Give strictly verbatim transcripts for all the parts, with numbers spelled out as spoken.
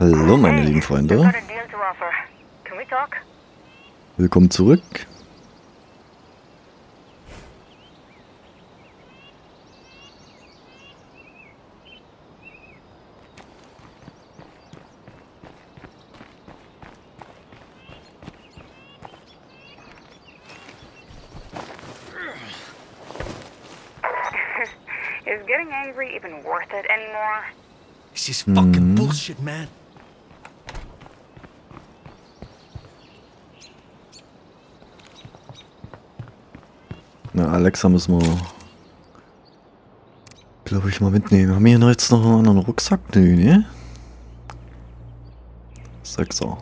Hallo meine Hey, lieben I've Freunde, got a deal to offer. Can we talk? willkommen zurück. Is getting angry even worth it anymore? This is fucking Mhm. bullshit, man. Na, Alexa müssen wir, glaube ich, mal mitnehmen. Haben wir hier jetzt noch einen anderen Rucksack? Nö, ne? Sechser.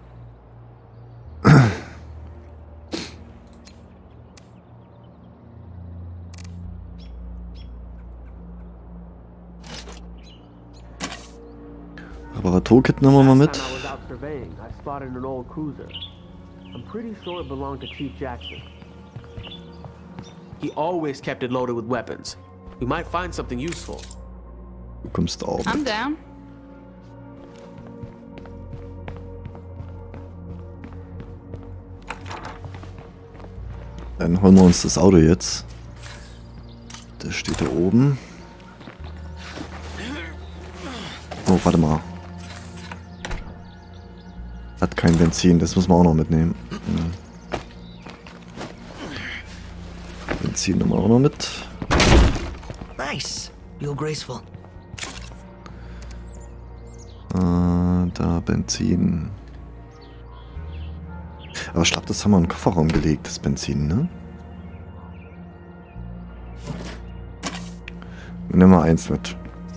Reparaturkit nehmen wir mal mit. Last time I was out surveying, I spotted an old cruiser. I'm pretty sure it belonged to Chief Jackson. He always kept it loaded with weapons. We might find something useful. Du kommst auch I'm mit. down. Dann holen wir uns das Auto jetzt. Das steht da oben. Oh, warte mal. Hat kein Benzin, das müssen wir auch noch mitnehmen. Hm. Benzin nehmen wir auch noch mit. Nice. Real graceful. Äh, da Benzin. Aber ich glaube, das haben wir in den Kofferraum gelegt, das Benzin, ne? Nehmen wir eins mit.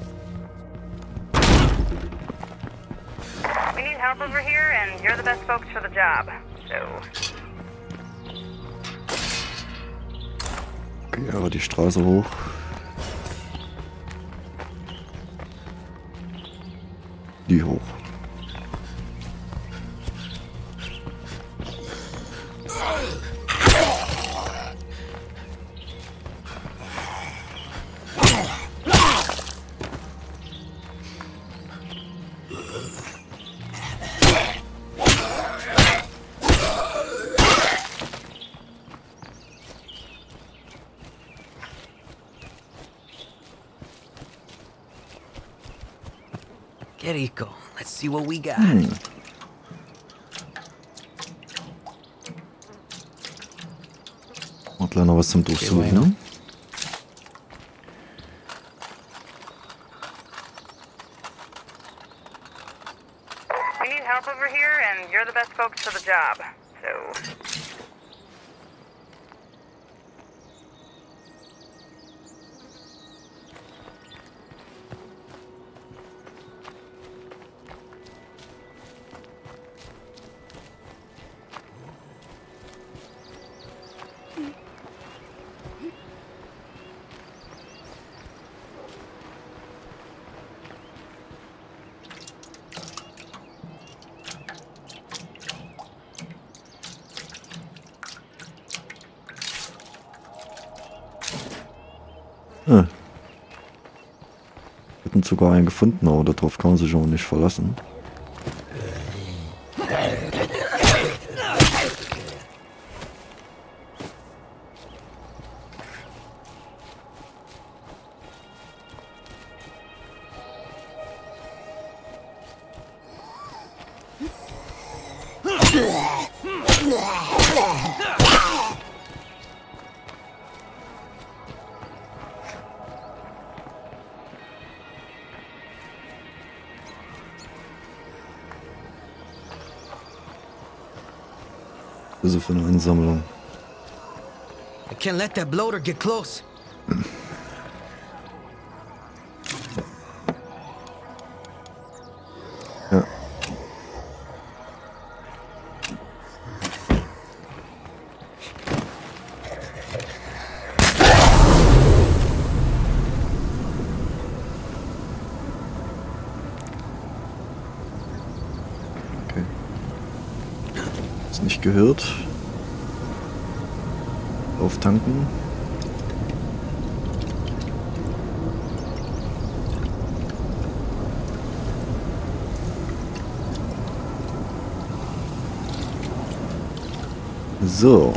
We need help over here, and you're the best folks for the job. So, Okay, aber die Straße hoch. Die hoch. Get Rico. Let's see what we got. Hm. Hat noch was zum Durchsuchen. we need help over here, and you're the best folks for the job. So, Ah. Wir hätten sogar einen gefunden, aber darauf kann man sich auch nicht verlassen. Also für eine Ansammlung. I can't let that bloater get close. Ja. Okay. Ist nicht gehört. Auftanken. So.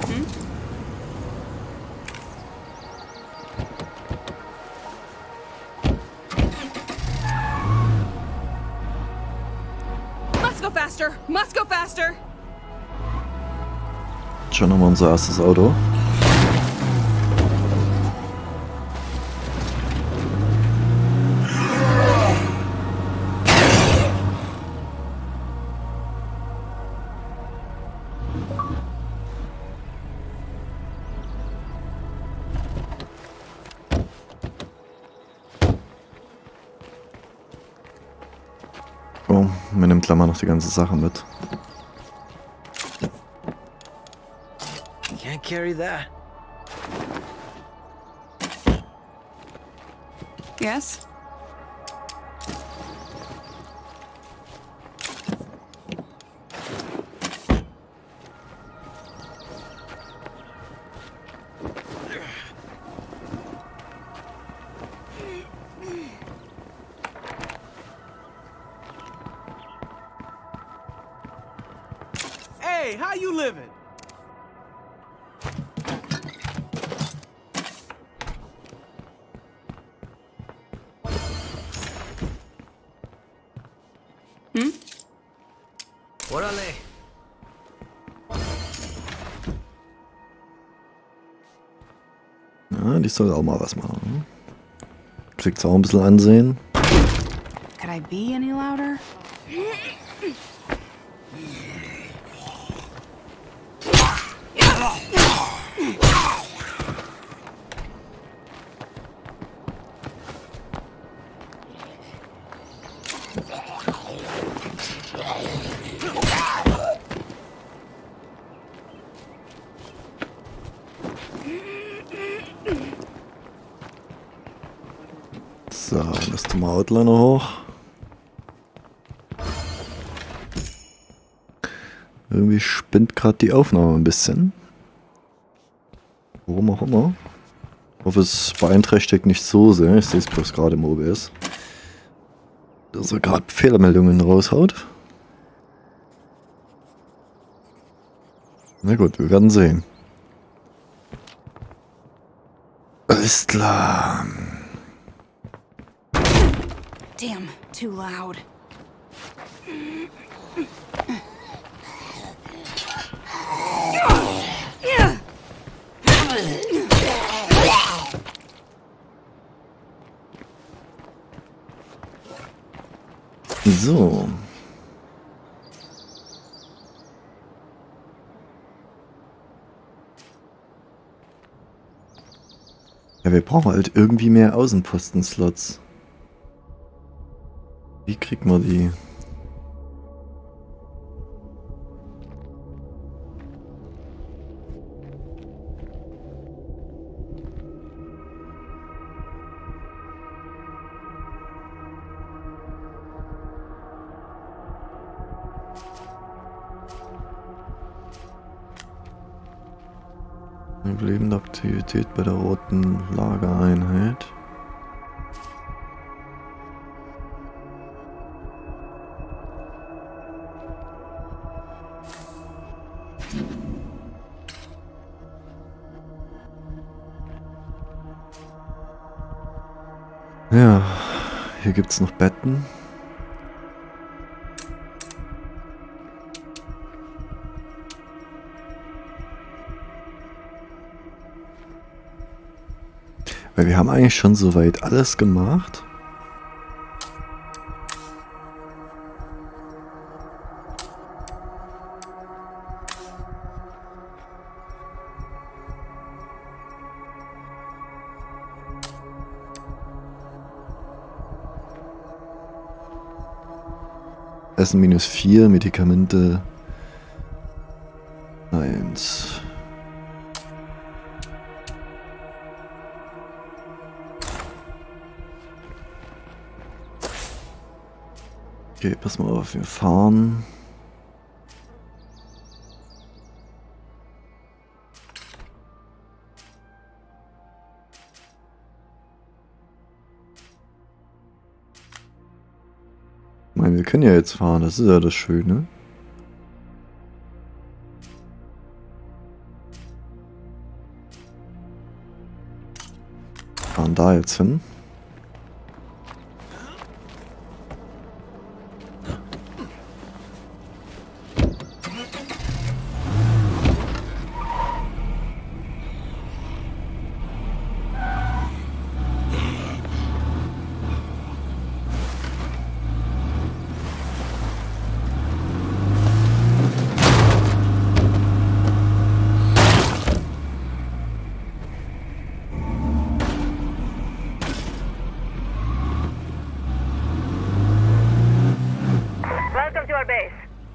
Must go faster! Must go faster! Schon haben wir unser erstes Auto. Oh, mir nimmt Klammer noch die ganze Sache mit. Can't carry that. Yes? Hey, how you living? Órale. Ja, die soll auch mal was machen. Kriegt's auch ein bisschen Ansehen. Could I be any louder? So, das tun wir Outliner hoch. Irgendwie spinnt gerade die Aufnahme ein bisschen. Warum auch immer. Ich hoffe, es beeinträchtigt nicht so sehr. Ich sehe es bloß gerade im O B S. Dass er gerade Fehlermeldungen raushaut. Na gut, wir werden sehen. Alles klar. Damn, too loud. So. Ja, wir brauchen halt irgendwie mehr Außenposten-Slots. Wie kriegt man die? Überlebende Aktivität bei der roten Lagereinheit. Ja, hier gibt es noch Betten. Weil wir haben eigentlich schon soweit alles gemacht. Essen minus vier, Medikamente eins. Okay, pass mal auf, wir fahren. Ich meine, wir können ja jetzt fahren, das ist ja das Schöne. fahren da jetzt hin. Welcome to our base.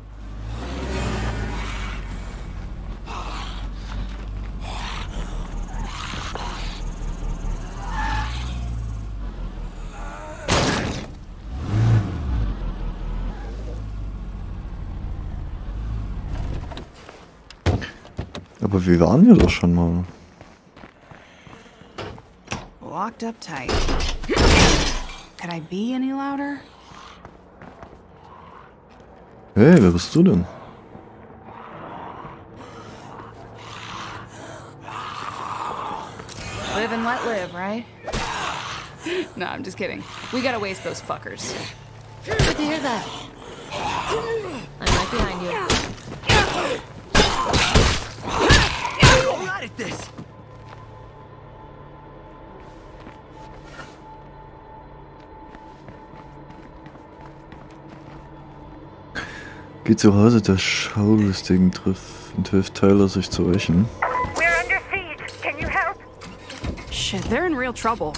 Aber wir waren ja doch schon mal. Locked up tight. Could I be any louder? Hey, wer bist du denn? Live and let live, right? No, I'm just kidding. We gotta waste those fuckers. Good to hear that. I'm right behind you. Go right at this. Geht zu Hause der Schaulustigen trifft und hilft Tyler, sich zu rächen. We're under siege. Can you help? Shit, they're in real trouble.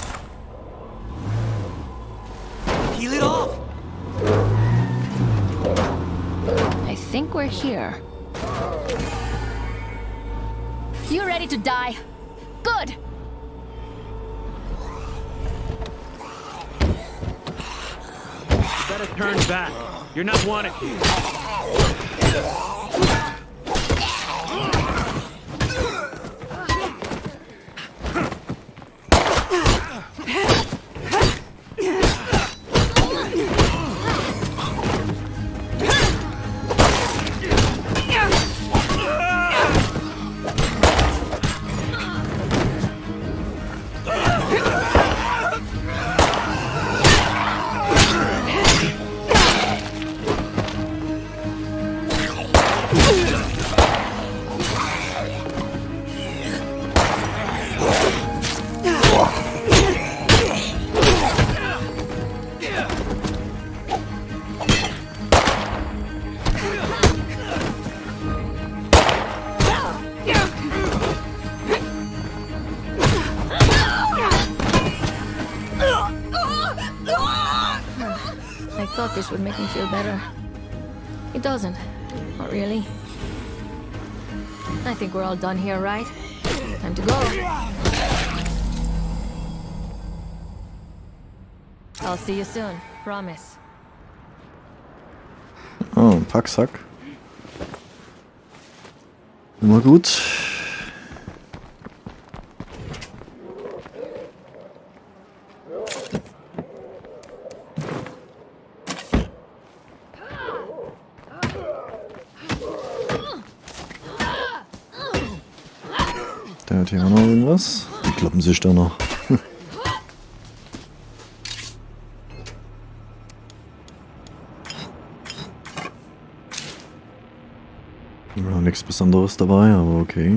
Peel it off. I think we're here. You ready to die? Good! Better turn back. You're not wanted here. I thought this would make me feel better. It doesn't. Not really. I think we're all done here, right? Time to go. I'll see you soon. Promise. Oh, ein Packsack. Immer gut. Der hat hier auch noch irgendwas. Die klappen sich da noch. Ja, nichts Besonderes dabei, aber okay.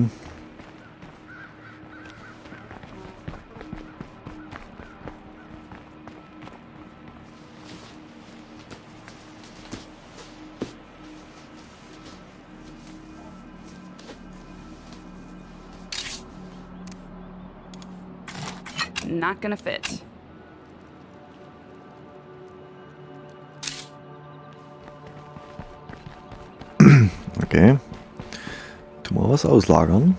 Not gonna fit. Okay. Tu mal was auslagern.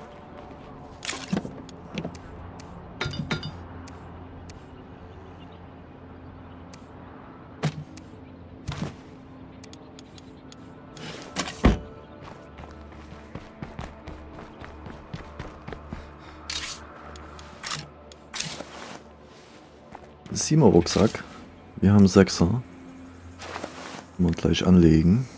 Siebener Rucksack. Wir haben Sechser. Mal gleich anlegen.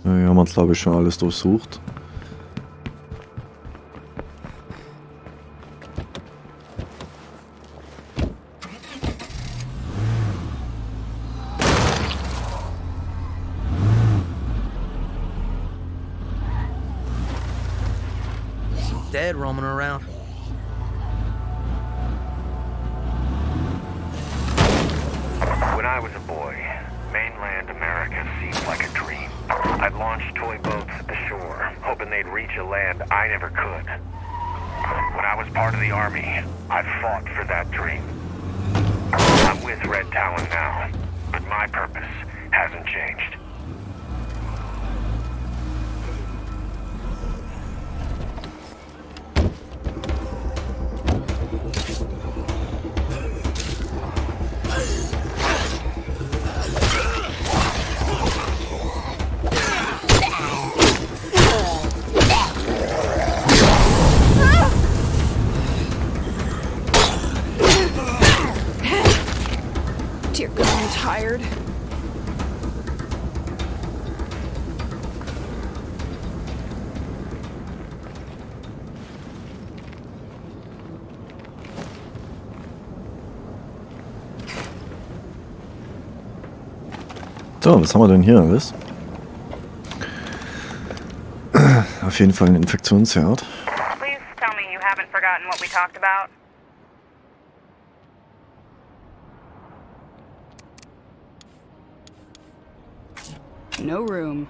Ja, hier haben wir, glaube ich, schon alles durchsucht. Dead roaming around. When I was a boy, mainland America seemed like a dream. I'd launch toy boats at the shore, hoping they'd reach a land I never could. When I was part of the army, I fought for that dream. I'm with Red Talon now, but my purpose hasn't changed. Dear God, I'm tired. So, was haben wir denn hier alles? Auf jeden Fall ein Infektionsherd. Please tell me you haven't forgotten what we talked about. No room.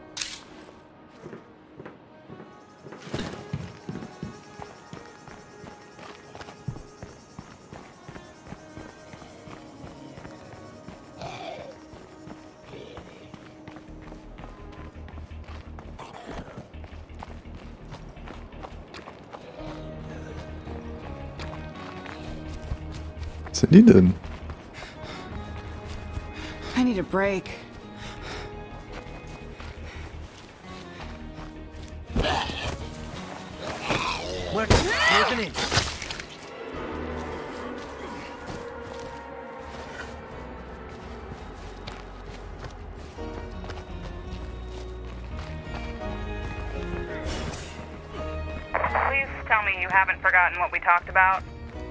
Was sind die denn? I need a break. What? Closing in. Please tell me you haven't forgotten what we talked about.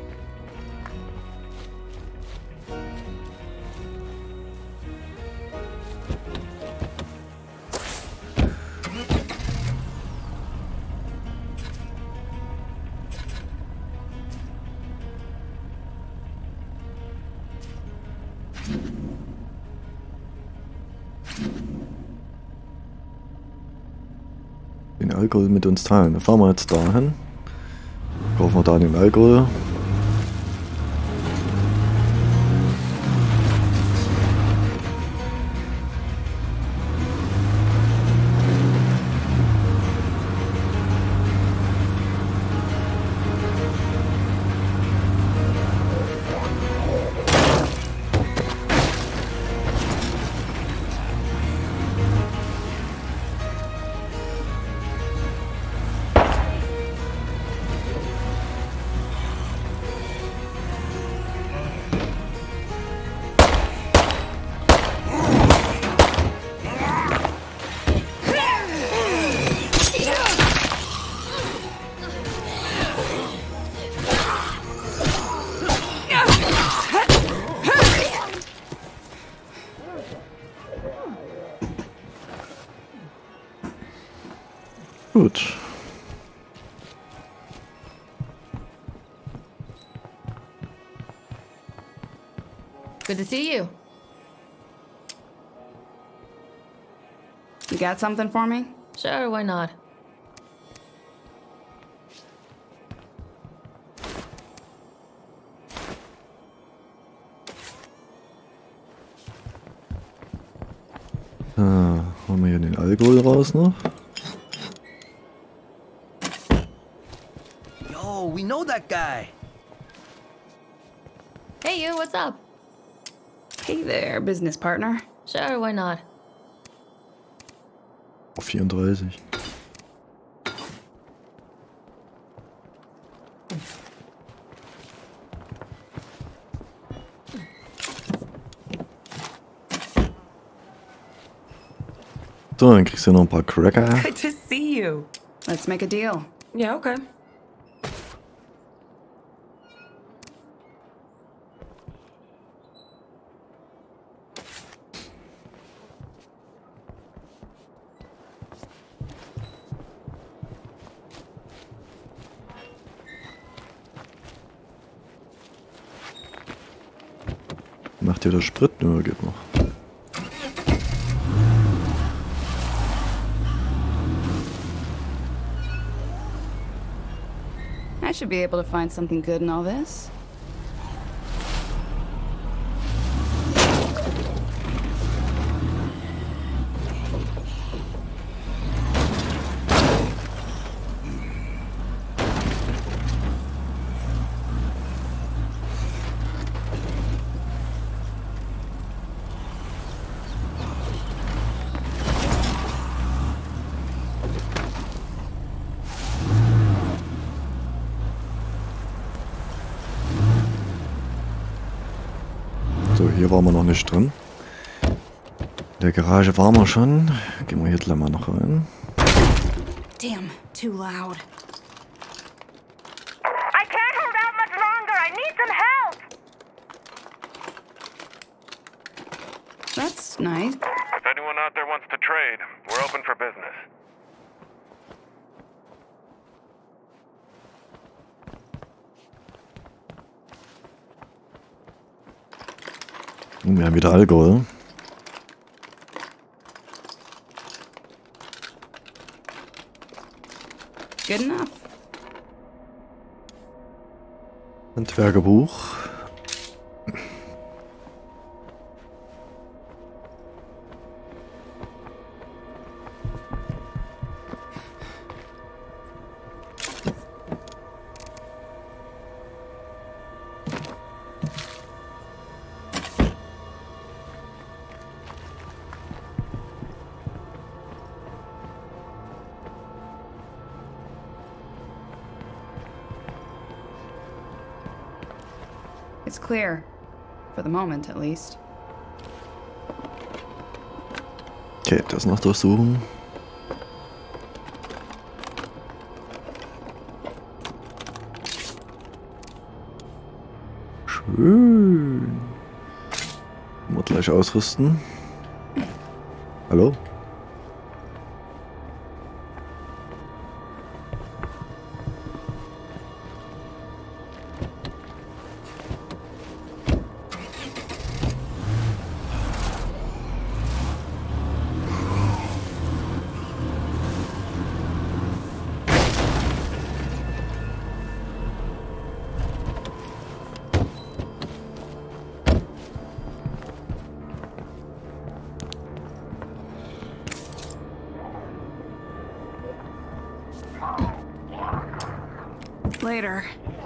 Den Alkohol mit uns teilen. Dann fahren wir jetzt dahin. Kaufen wir da den Alkohol. Gut. Good to see you. You got something for me? Sure, why not? Ah, haben wir hier den Alkohol raus noch? Yo, we know that guy. Hey you, what's up? Hey there, business partner. Sure, why not? vierunddreißig. So, dann kriegst du noch ein paar Cracker. Good to see you. Let's make a deal. Yeah, okay. Macht ihr das Sprit? Nö, geht noch. I should be able to find something good in all this. So, hier waren wir noch nicht drin. In der Garage waren wir schon. Gehen wir hier gleich mal noch rein. Damn, too loud. I can't hold out much longer. I need some help. That's nice. If anyone out there wants to trade, we're open for business. Wir haben wieder Alkohol. Good enough. Handwerkerbuch. It's clear. For the moment, at least. Okay, das noch durchsuchen. Schön. Mal gleich ausrüsten. Hallo? Later.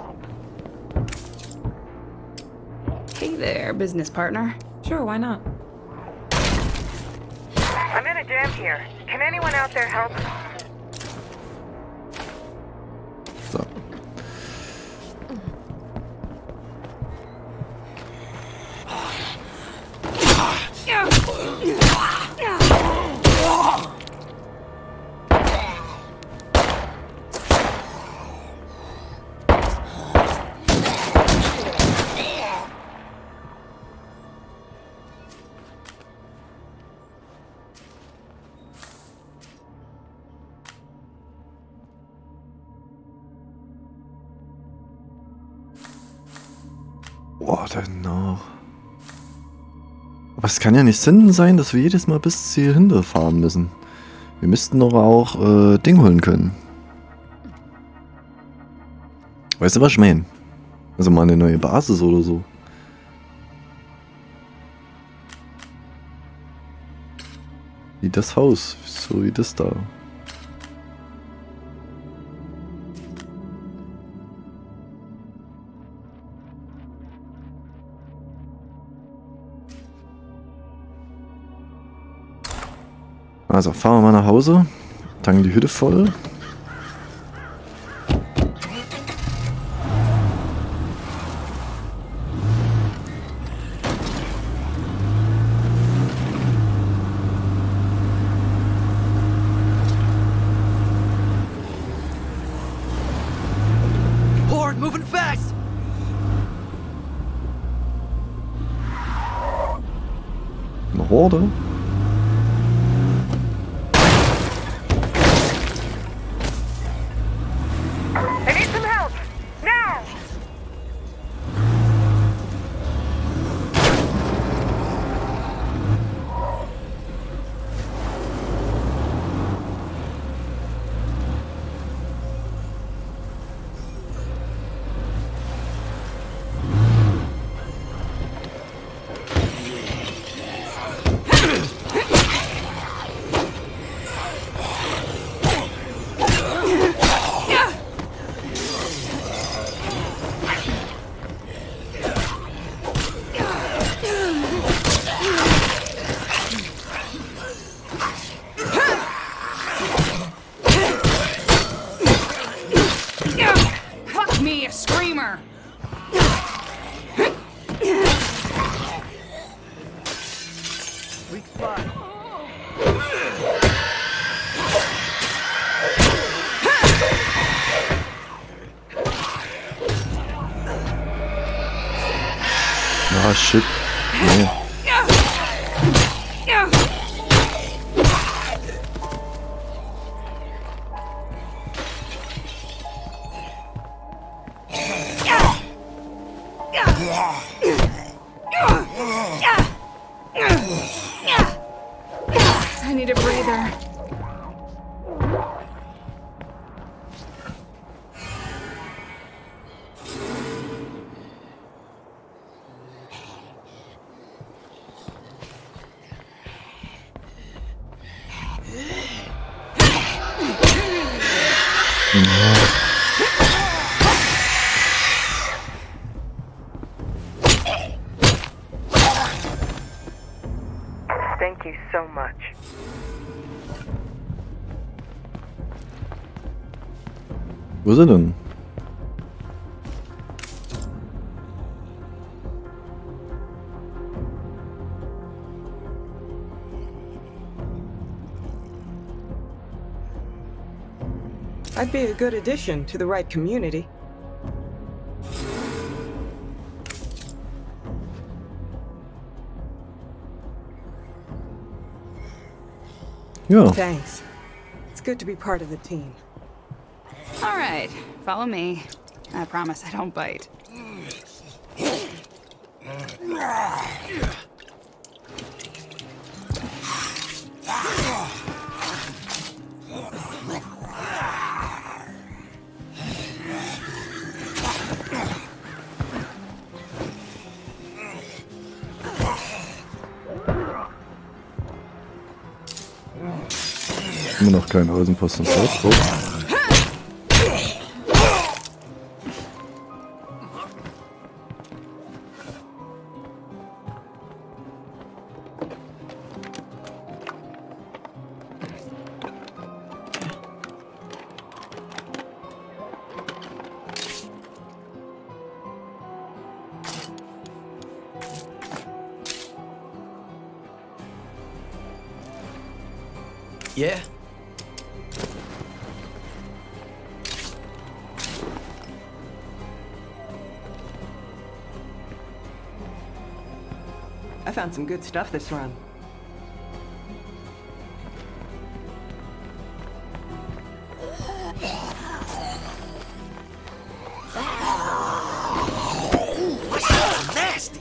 Hey there, business partner. Sure, why not? I'm in a jam here. Can anyone out there help? So. Boah, genau. Aber es kann ja nicht Sinn sein, dass wir jedes Mal bis hier hinter fahren müssen. Wir müssten doch auch äh, Ding holen können. Weißt du, was ich meine? Also mal eine neue Basis oder so. Wie das Haus, so wie das da. Also fahren wir mal nach Hause, tanken die Hütte voll. Horde? I need some help! Now! Fuck me, a screamer! Weak spot. Ah, shit. Nee. I need a breather. Thank you so much. Wo ist er denn? I'd be a good addition to the right community. Ja. Thanks. It's good to be part of the team. All right, follow me. I promise I don't bite. Immer noch kein Außenposten drauf. Oh. Yeah? I found some good stuff this run. Nasty!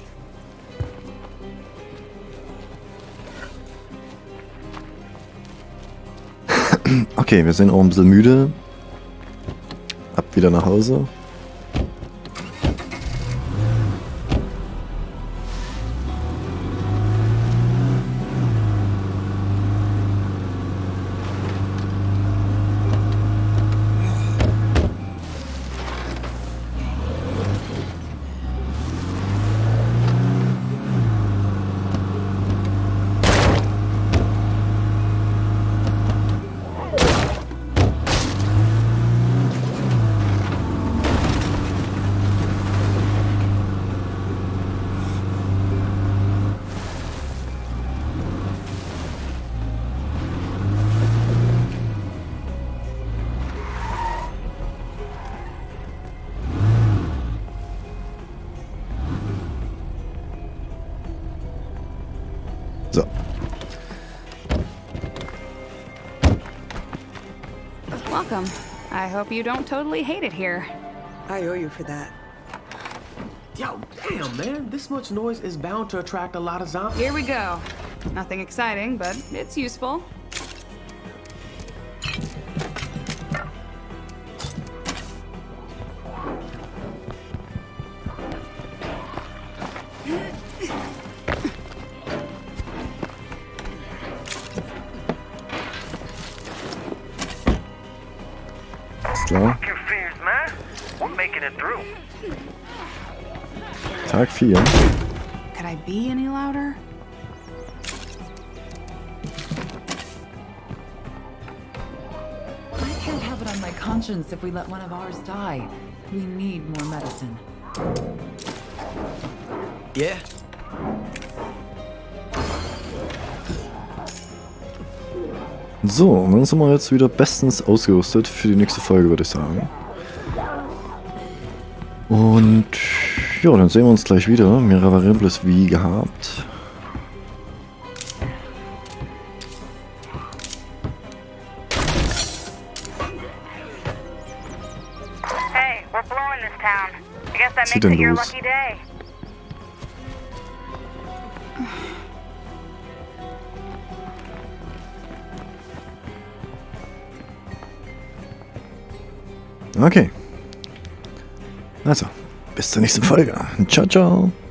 Okay, wir sind auch ein bisschen müde. Ab wieder nach Hause. So. Welcome. I hope you don't totally hate it here. I owe you for that. Yo, damn, man. This much noise is bound to attract a lot of zombies. Here we go. Nothing exciting, but it's useful. Klar. Your fears, man. We're making it through. Tag vier. Could I be any louder? I can't have it on my conscience if we let one of ours die. We need more medicine. Yeah? So, und dann sind wir jetzt wieder bestens ausgerüstet für die nächste Folge, würde ich sagen. Und ja, dann sehen wir uns gleich wieder. Wir reparieren bloß wie gehabt. Hey, we're blowing this town. I guess that Was ist makes denn it your los? lucky day. Okay. Also, bis zur nächsten Folge. Ciao, ciao.